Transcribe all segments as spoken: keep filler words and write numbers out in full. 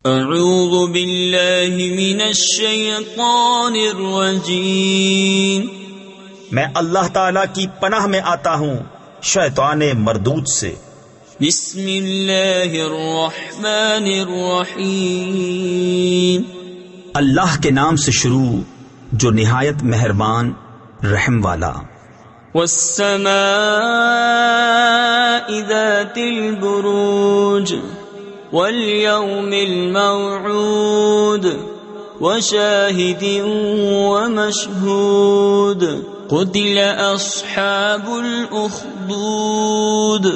اعوذ باللہ من الشیطان الرجیم، میں اللہ تعالی کی پناہ میں آتا ہوں شیطان مردود سے۔ بسم اللہ الرحمن الرحیم، اللہ کے نام سے شروع جو نہایت مہربان رحم والا۔ والسماء ذات البروج واليوم الموعود وشاهد ومشهود قتل أصحاب الأخدود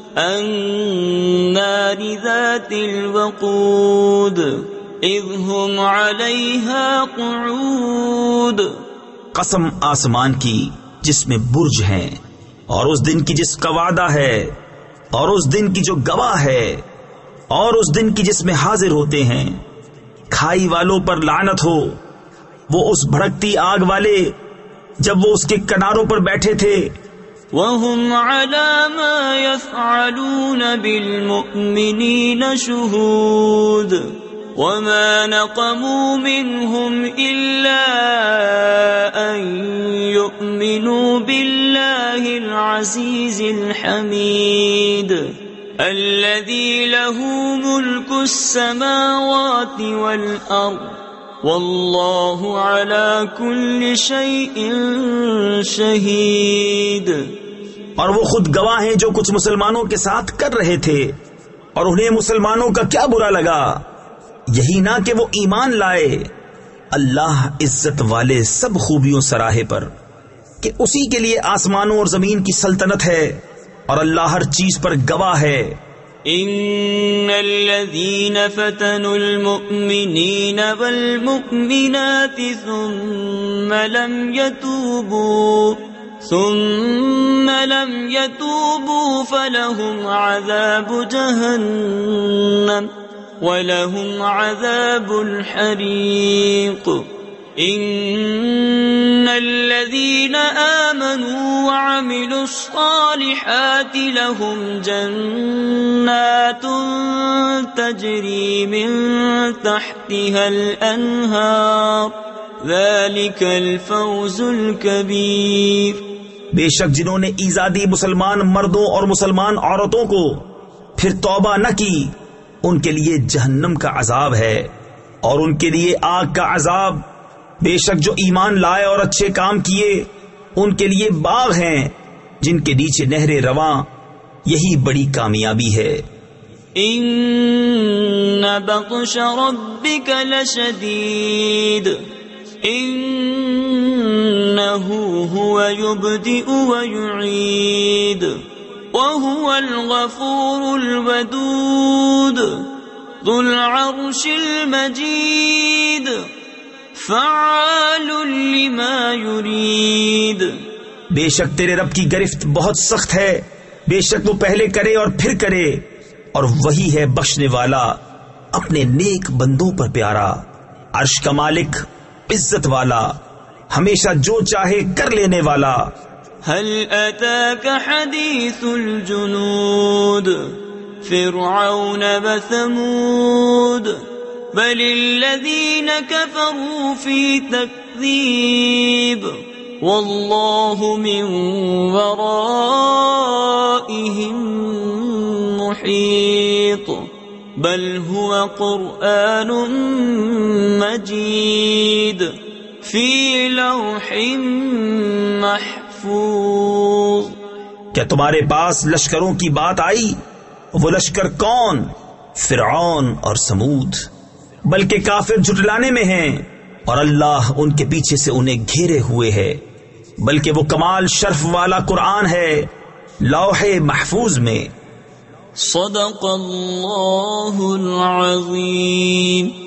النار ذات الوقود إذ هم عليها قعود۔ قسم آسمان کی جس میں برج ہیں، اور اس دن کی جس کا وعدہ ہے، اور اس دن کی جو گواہ ہے، اور اس دن کی جس میں حاضر ہوتے ہیں۔ کھائی والوں پر لعنت ہو، وہ اس بھڑکتی آگ والے جب وہ اس کے کناروں پر بیٹھے تھے۔ وَهُمْ عَلَى مَا يَفْعَلُونَ بِالْمُؤْمِنِينَ شُهُودٌ وَمَا نَقَمُوا مِنْهُمْ إِلَّا أَن يُؤْمِنُوا بِاللَّهِ الْعَزِيزِ الْحَمِيدِ الذي له ملك السماوات والأرض والله على كل شيء شهيد۔ اور وہ خود گواہ ہیں جو کچھ مسلمانوں کے ساتھ کر رہے تھے، اور انہیں مسلمانوں کا کیا برا لگا، یہی نہ کہ وہ ایمان لائے۔ اللہ عزت والے سب خوبیوں سراہے پر کہ اسی کے لیے آسمانوں اور زمین کی سلطنت ہے، اور اللہ ہر چیز پر گواہ ہے۔ ان الذين فتنوا المؤمنين والمؤمنات ثم لم يتوبوا ثم لم يتوبوا فلهم عذاب جهنم ولهم عذاب الحريق۔ ان الذين آمنوا وعملوا الصالحات لهم جنات تجري من تحتها الأنهار ذلك الفوز الكبير۔ بے شک جنہوں نے ایذا دی مسلمان مردوں اور مسلمان عورتوں کو پھر توبہ نہ کی، ان کے لیے جہنم کا عذاب ہے، اور ان کے لیے آگ کا عذاب۔ بے شک جو ایمان لائے اور اچھے کام کیے، ان کے لیے باغ ہیں جن کے نیچے نہریں رواں، یہی بڑی کامیابی ہے۔ ان بطش ربک لشدید انه هو يبدئ ويعيد وهو الغفور الودود ذو العرش المجيد فعال لما يريد۔ بے شک تیرے رب کی گرفت بہت سخت ہے، بے شک وہ پہلے کرے اور پھر کرے، اور وہی ہے بخشنے والا اپنے نیک بندوں پر پیارا۔ عرش کا مالک، عزت والا، ہمیشہ جو چاہے کر لینے والا۔ هل اتاك حديث الجنود فرعون وثمود بل الذين كفروا في تكذيب والله من ورائهم محيط بل هو قرآن مجيد في لوح محفوظ۔ کیا تمہارے پاس لشکروں کی بات آئی؟ وہ لشکر کون؟ فرعون اور سمود۔ بلکہ کافر جھٹلانے میں ہیں، اور اللہ ان کے پیچھے سے انہیں گھیرے ہوئے ہے۔ بلکہ وہ کمال شرف والا قرآن ہے لوح محفوظ میں۔ صدق اللہ العظیم۔